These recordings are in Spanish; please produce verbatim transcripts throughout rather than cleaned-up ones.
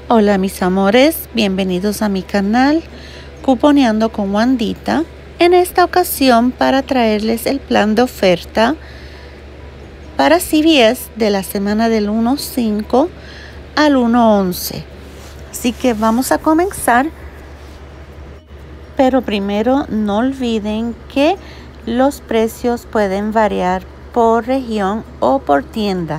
Hola mis amores, bienvenidos a mi canal Cuponeando con Wandita. En esta ocasión para traerles el plan de oferta para C V S de la semana del uno cinco al uno once. Así que vamos a comenzar, pero primero no olviden que los precios pueden variar por región o por tienda.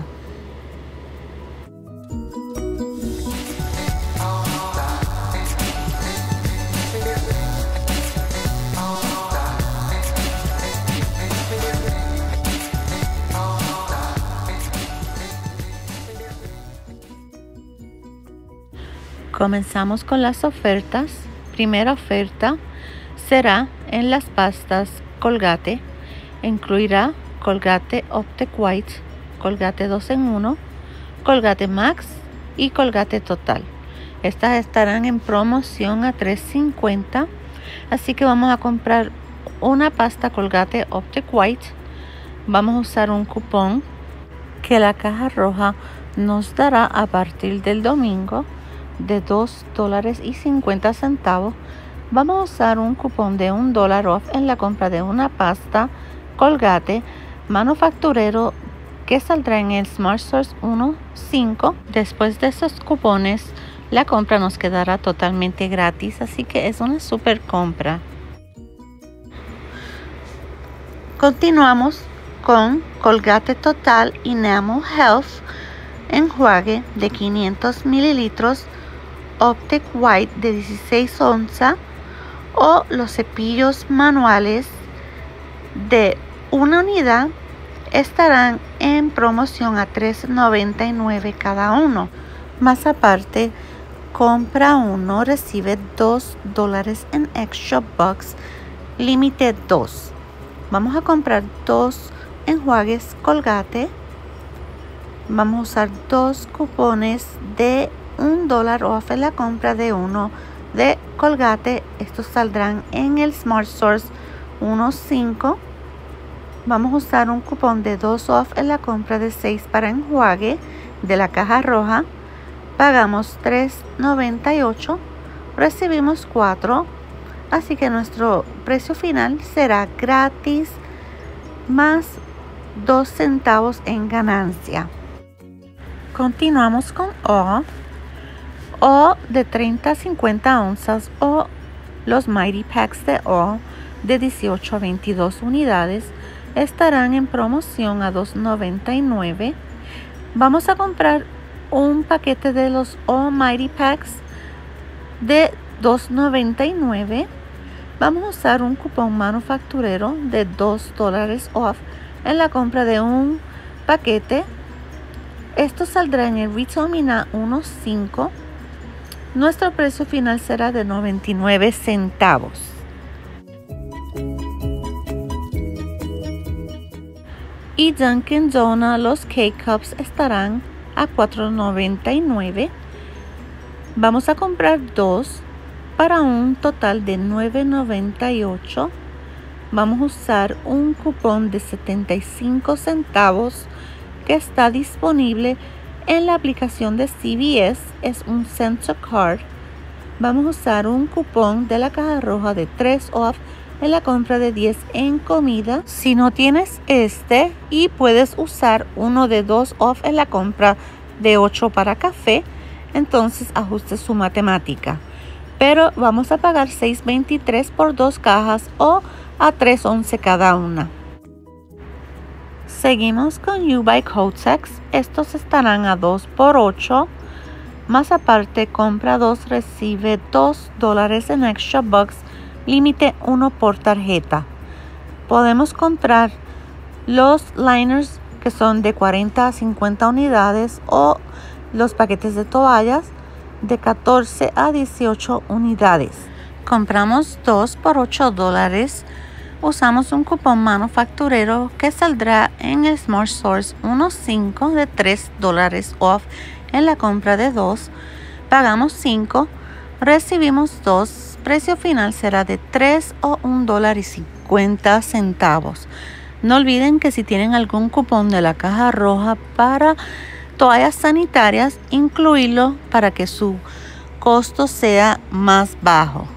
Comenzamos con las ofertas. Primera oferta será en las pastas Colgate. Incluirá Colgate Optic White, Colgate dos en uno, Colgate Max y Colgate Total. Estas estarán en promoción a tres cincuenta. Así que vamos a comprar una pasta Colgate Optic White. Vamos a usar un cupón que la caja roja nos dará a partir del domingo de dos dólares y cincuenta centavos. Vamos a usar un cupón de un dólar off en la compra de una pasta Colgate manufacturero que saldrá en el Smart Source uno cinco. Después de esos cupones la compra nos quedará totalmente gratis, así que es una super compra. Continuamos con Colgate Total Enamel Health enjuague de quinientos mililitros, Optic White de dieciséis onzas o los cepillos manuales de una unidad estarán en promoción a tres noventa y nueve cada uno. Más aparte, compra uno, recibe dos dólares en Extra Bucks, límite dos. Vamos a comprar dos enjuagues Colgate. Vamos a usar dos cupones de un dólar off en la compra de uno de Colgate. Estos saldrán en el Smart Source uno cinco. Vamos a usar un cupón de dos off en la compra de seis para enjuague de la caja roja. Pagamos tres noventa y ocho, recibimos cuatro, así que nuestro precio final será gratis más dos centavos en ganancia. Continuamos con O. O de treinta a cincuenta onzas o los Mighty Packs de O de dieciocho a veintidós unidades estarán en promoción a dos noventa y nueve. Vamos a comprar un paquete de los O Mighty Packs de dos noventa y nueve. Vamos a usar un cupón manufacturero de dos dólares off en la compra de un paquete. Esto saldrá en el Vitamina uno cinco. Nuestro precio final será de noventa y nueve centavos. Y Dunkin' Donuts, los K-Cups estarán a cuatro noventa y nueve. Vamos a comprar dos para un total de nueve noventa y ocho. Vamos a usar un cupón de setenta y cinco centavos que está disponible en la aplicación de C V S. Es un Center Card. Vamos a usar un cupón de la caja roja de tres off en la compra de diez en comida. Si no tienes este y puedes usar uno de dos off en la compra de ocho para café, entonces ajuste su matemática. Pero vamos a pagar seis veintitrés por dos cajas o a tres once cada una. Seguimos con U by Kotex. Estos estarán a dos por ocho. Más aparte, compra dos, recibe dos dólares en Extra Bucks, límite uno por tarjeta. Podemos comprar los liners que son de cuarenta a cincuenta unidades o los paquetes de toallas de catorce a dieciocho unidades. Compramos dos por ocho dólares. Usamos un cupón manufacturero que saldrá en el Smart Source uno cinco de tres dólares off en la compra de dos. Pagamos cinco, recibimos dos. Precio final será de tres o un dólar y cincuenta centavos. No olviden que si tienen algún cupón de la caja roja para toallas sanitarias, incluirlo para que su costo sea más bajo.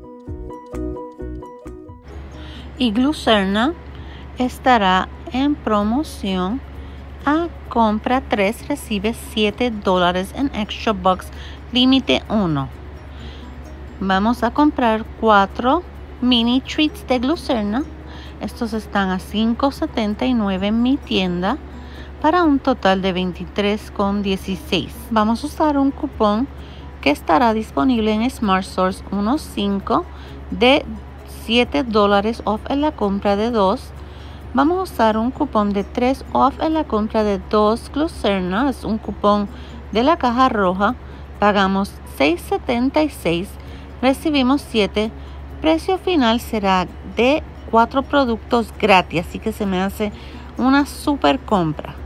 Y Glucerna estará en promoción. A compra tres recibe siete dólares en Extra Bucks límite uno. Vamos a comprar cuatro mini treats de Glucerna. Estos están a cinco setenta y nueve en mi tienda para un total de veintitrés con dieciséis. Vamos a usar un cupón que estará disponible en Smart Source uno punto cinco de siete dólares off en la compra de dos. Vamos a usar un cupón de tres off en la compra de dos Glucerna. Es un cupón de la caja roja. Pagamos seis setenta y seis. Recibimos siete. Precio final será de cuatro productos gratis. Así que se me hace una super compra.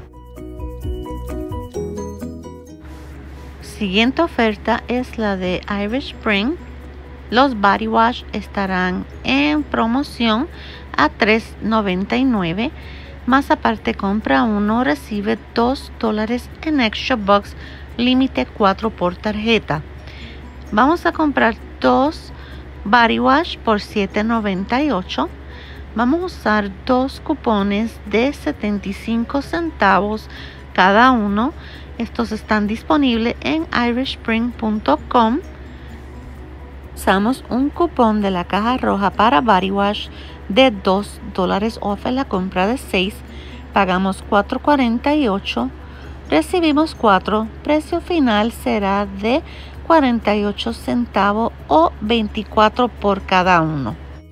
Siguiente oferta es la de Irish Spring. Los body wash estarán en promoción a tres noventa y nueve. Más aparte, compra uno, recibe dos dólares en Extra Bucks, límite cuatro por tarjeta. Vamos a comprar dos body wash por siete noventa y ocho. Vamos a usar dos cupones de setenta y cinco centavos cada uno. Estos están disponibles en irish spring punto com. Usamos un cupón de la caja roja para body wash de dos dólares off en la compra de seis. Pagamos cuatro cuarenta y ocho. Recibimos cuatro. Precio final será de cuarenta y ocho centavos o veinticuatro por cada uno.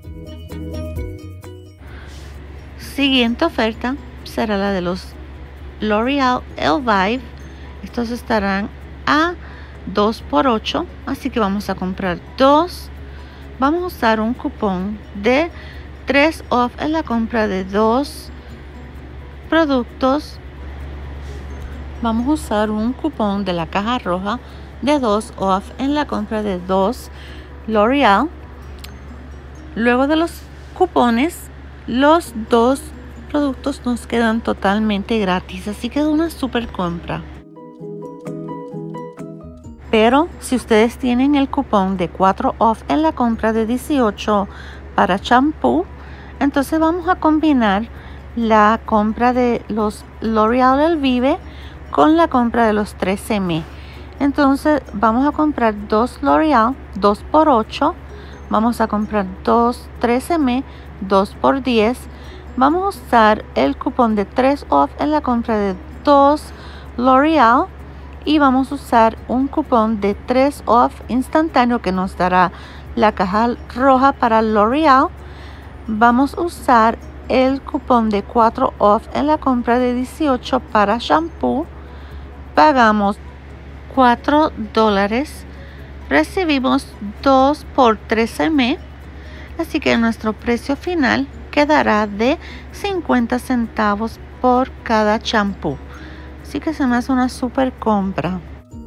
Siguiente oferta será la de los L'Oreal Elvive. Estos estarán a dos por ocho, así que vamos a comprar dos. Vamos a usar un cupón de tres off en la compra de dos productos. Vamos a usar un cupón de la caja roja de dos off en la compra de dos L'Oreal. Luego de los cupones, los dos productos nos quedan totalmente gratis, así que es una super compra. Pero si ustedes tienen el cupón de cuatro off en la compra de dieciocho para champú, entonces vamos a combinar la compra de los L'Oreal Elvive con la compra de los tres eme. Entonces vamos a comprar dos L'Oreal dos por ocho. Vamos a comprar dos tres eme dos por diez. Vamos a usar el cupón de tres off en la compra de dos L'Oreal. Y vamos a usar un cupón de tres off instantáneo que nos dará la caja roja para L'Oreal. Vamos a usar el cupón de cuatro off en la compra de dieciocho para shampoo. Pagamos cuatro dólares. Recibimos dos por tres eme. Así que nuestro precio final quedará de cincuenta centavos por cada champú. Así que se me hace una super compra.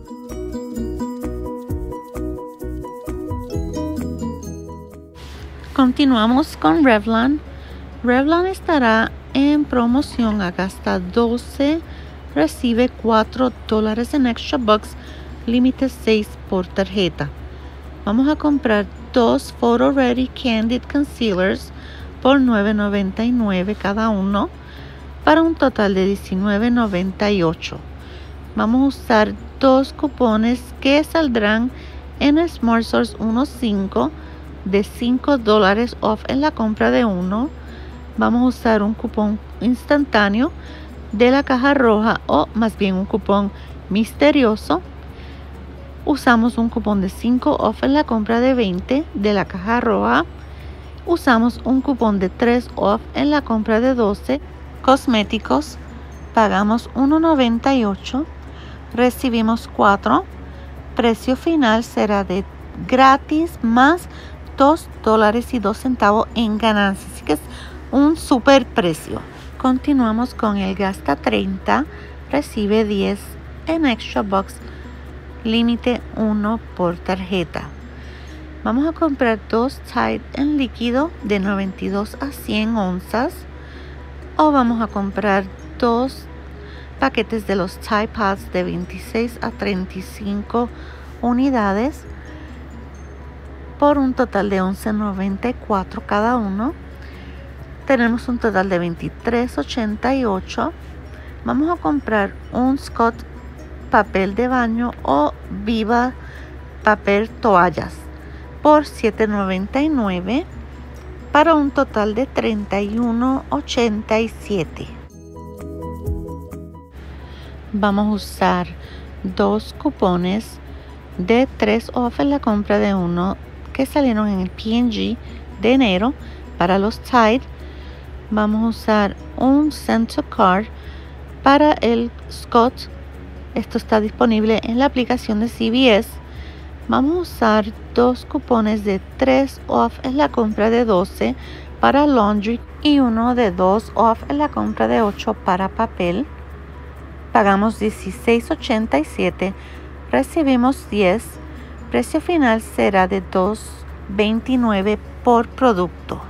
Continuamos con Revlon. Revlon estará en promoción a hasta doce. Recibe cuatro dólares en Extra Bucks, límite seis por tarjeta. Vamos a comprar dos Photo Ready Candid Concealers por nueve noventa y nueve cada uno, para un total de diecinueve noventa y ocho. Vamos a usar dos cupones que saldrán en Smart Source uno punto cinco de cinco dólares off en la compra de uno. Vamos a usar un cupón instantáneo de la caja roja, o más bien un cupón misterioso. Usamos un cupón de cinco off en la compra de veinte de la caja roja. Usamos un cupón de tres off en la compra de doce. Cosméticos, pagamos uno noventa y ocho, recibimos cuatro. Precio final será de gratis más dos dólares y dos centavos en ganancias, así que es un super precio. Continuamos con el gasta treinta, recibe diez en Extra Bucks, límite uno por tarjeta. Vamos a comprar dos Tide en líquido de noventa y dos a cien onzas. O vamos a comprar dos paquetes de los Tide Pods de veintiséis a treinta y cinco unidades por un total de once noventa y cuatro cada uno. Tenemos un total de veintitrés ochenta y ocho. Vamos a comprar un Scott papel de baño o Viva papel toallas por siete noventa y nueve para un total de treinta y uno ochenta y siete. Vamos a usar dos cupones de tres off en la compra de uno que salieron en el P and G de enero para los Tide. Vamos a usar un Send to Card para el Scott. Esto está disponible en la aplicación de C V S. Vamos a usar dos cupones de tres off en la compra de doce para laundry y uno de dos off en la compra de ocho para papel. Pagamos dieciséis ochenta y siete, recibimos diez. Precio final será de dos veintinueve por producto.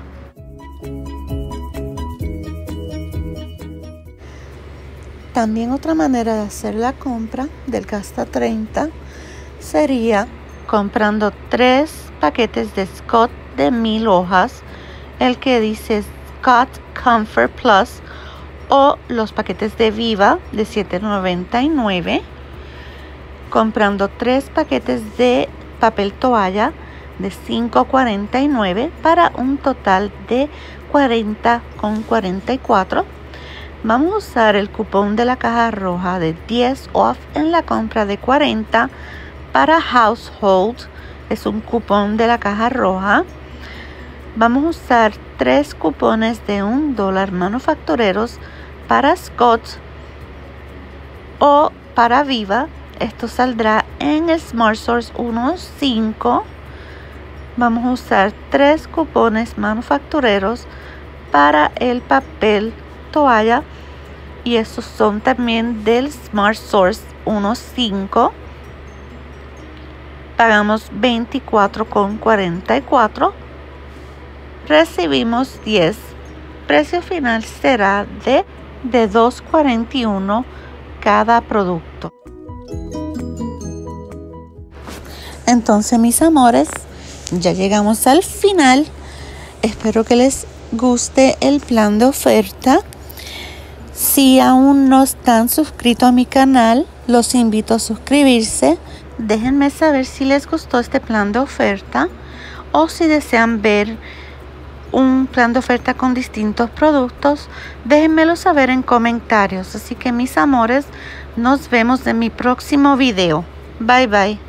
También otra manera de hacer la compra del Gasta treinta sería comprando tres paquetes de Scott de mil hojas, el que dice Scott Comfort Plus, o los paquetes de Viva de siete noventa y nueve, comprando tres paquetes de papel toalla de cinco cuarenta y nueve para un total de cuarenta cuarenta y cuatro. Vamos a usar el cupón de la caja roja de diez off en la compra de cuarenta para Household. Es un cupón de la caja roja. Vamos a usar tres cupones de un dólar manufactureros para Scott o para Viva. Esto saldrá en el Smart Source uno cinco. Vamos a usar tres cupones manufactureros para el papel toalla y estos son también del Smart Source uno cinco. Pagamos veinticuatro cuarenta y cuatro, recibimos diez. Precio final será de, de dos cuarenta y uno cada producto. Entonces, mis amores, ya llegamos al final. Espero que les guste el plan de oferta. Si aún no están suscritos a mi canal, los invito a suscribirse. Déjenme saber si les gustó este plan de oferta o si desean ver un plan de oferta con distintos productos. Déjenmelo saber en comentarios. Así que, mis amores, nos vemos en mi próximo video. Bye bye.